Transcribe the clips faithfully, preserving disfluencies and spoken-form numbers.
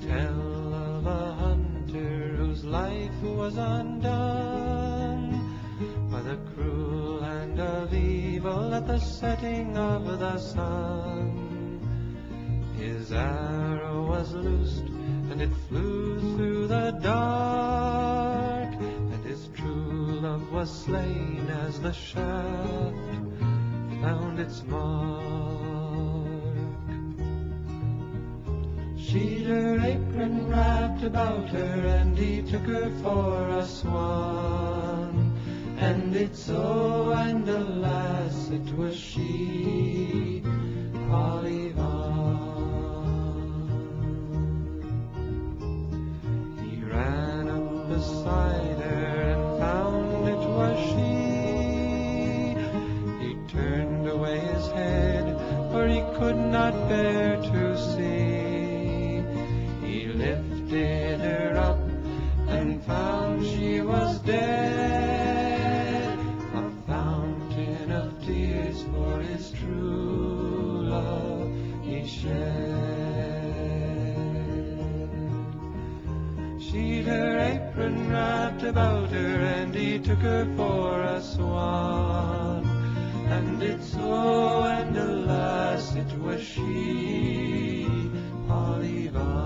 tell of a hunter whose life was undone by the cruel hand of evil at the setting of the sun. His arrow was loosed and it flew through the dark, and his true love was slain as the shaft found its mark. She'd her apron wrapped about her, and he took her for a swan. And it's so, and alas, it was she, Polly He ran up beside her and found it was she. He turned away his head, for he could not bear to see. He lifted her up and found she was dead, a fountain of tears for his true love he shed. She'd her apron wrapped about her, and he took her for a swan. And it's so, and alas, it was she, Polly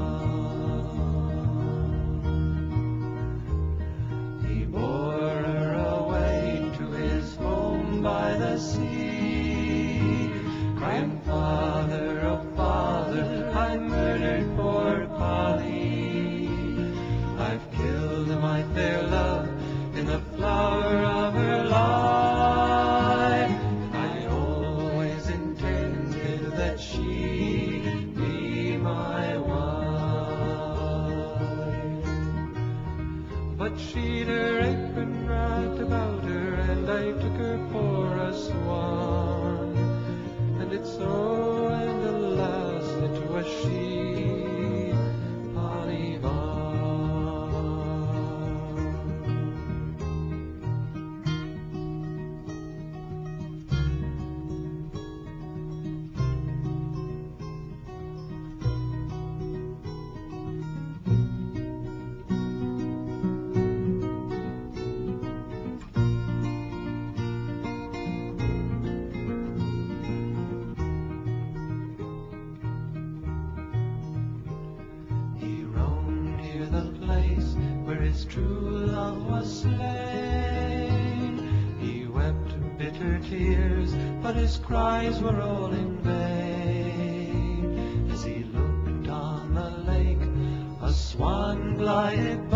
He bore her away to his home by the sea, crying, Father, oh Father, I murdered poor Polly. I've killed my fair love in the flower of her life. I always intended that she'd be my wife. But she'd her apron wrapped about her, and I took her for a swan. And it's so, and alas, it was she, Polly His true love was slain. He wept bitter tears, but his cries were all in vain. As he looked on the lake, a swan glided by.